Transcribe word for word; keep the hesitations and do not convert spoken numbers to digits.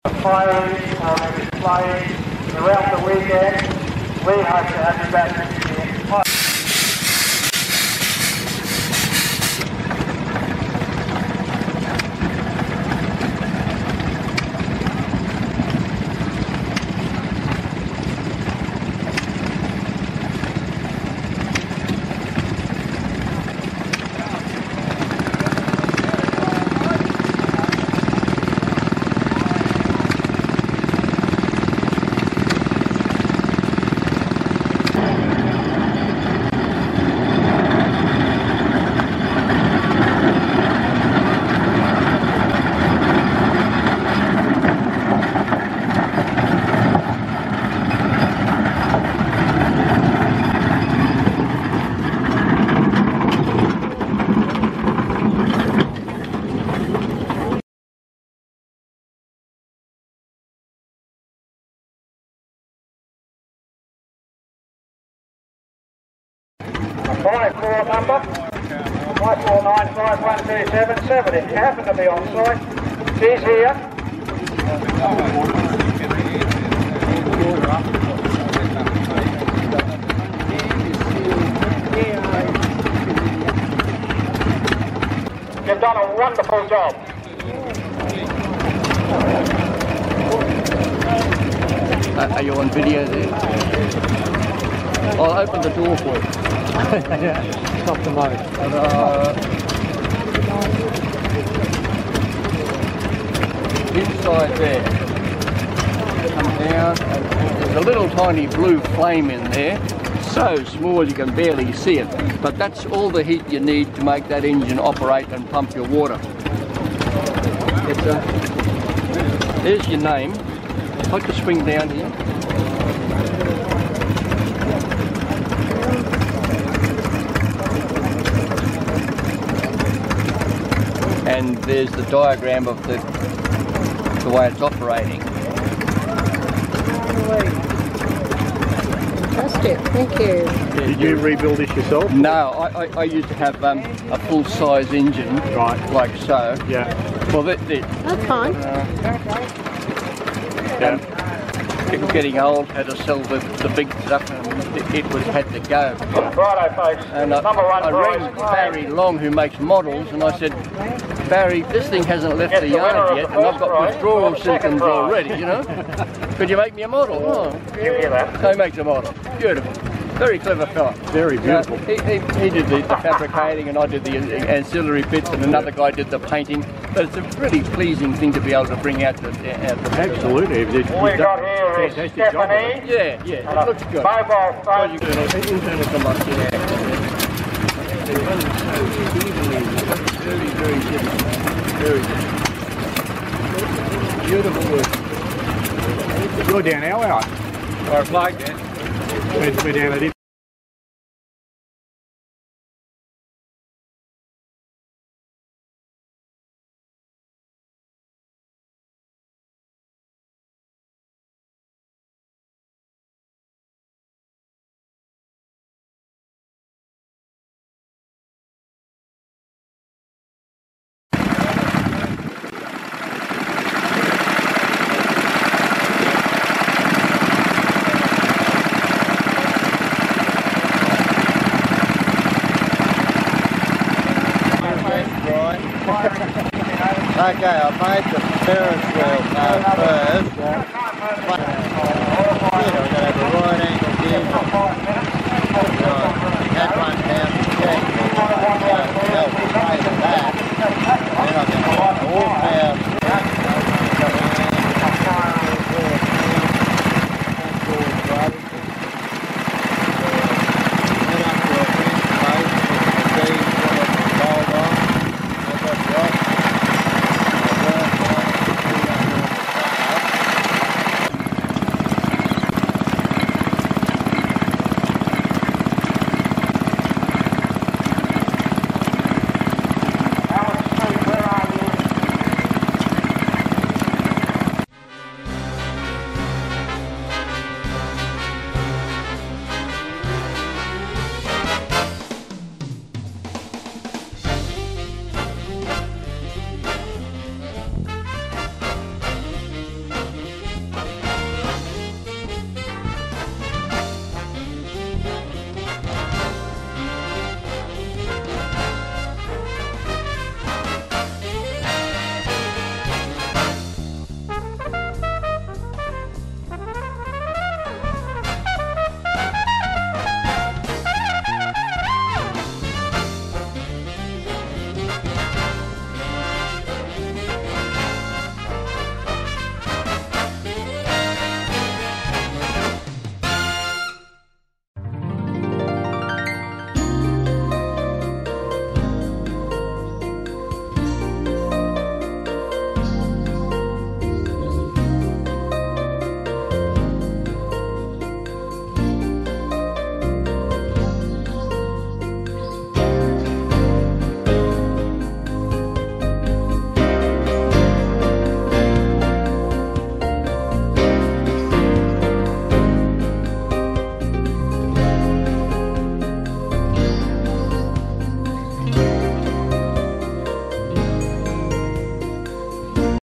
Players are displaying throughout the weekend. We hope to have you back next year. Five four number, five four nine five one two seven seven. If you happen to be on site, she's here. You've done a wonderful job. Uh, are you on video there? I'll open the door for you. Yeah, stop the motor. And, uh, inside there, come down, and there's a little tiny blue flame in there, so small you can barely see it, but that's all the heat you need to make that engine operate and pump your water. It's a, there's your name. I'd like to swing down here. And there's the diagram of the the way it's operating. Fantastic, thank you. Did you rebuild this yourself? No, I, I, I used to have um, a full-size engine, Right. like so. Yeah. Well, that did. That's fine. Uh, Yeah. it was getting old, had to sell the, the big stuff, and it, it was had to go. Righto, folks. And I, Number one I prize. rang Barry Long, who makes models, and I said, Barry, this thing hasn't left Yes, the the winner yard of yet, the and I've first got prize withdrawal for the second symptoms prize." already, you know? Could you make me a model? Oh, You hear that? so he makes a model. Beautiful. Very clever fella. Very beautiful. Uh, he, he, he did the, the fabricating, and I did the ancillary bits, and another guy did the painting. But it's a really pleasing thing to be able to bring out the... Out the Absolutely. You've All we done got a here is fantastic job with it. Stephanie. Yeah, yeah, and it a looks good. mobile Well, phone. you can internal combustion. It runs so evenly, very, very simple. Very good. Beautiful work. You're down our way. Or flag then. We're, we're down at it. Okay, I made the Ferris wheel uh, first.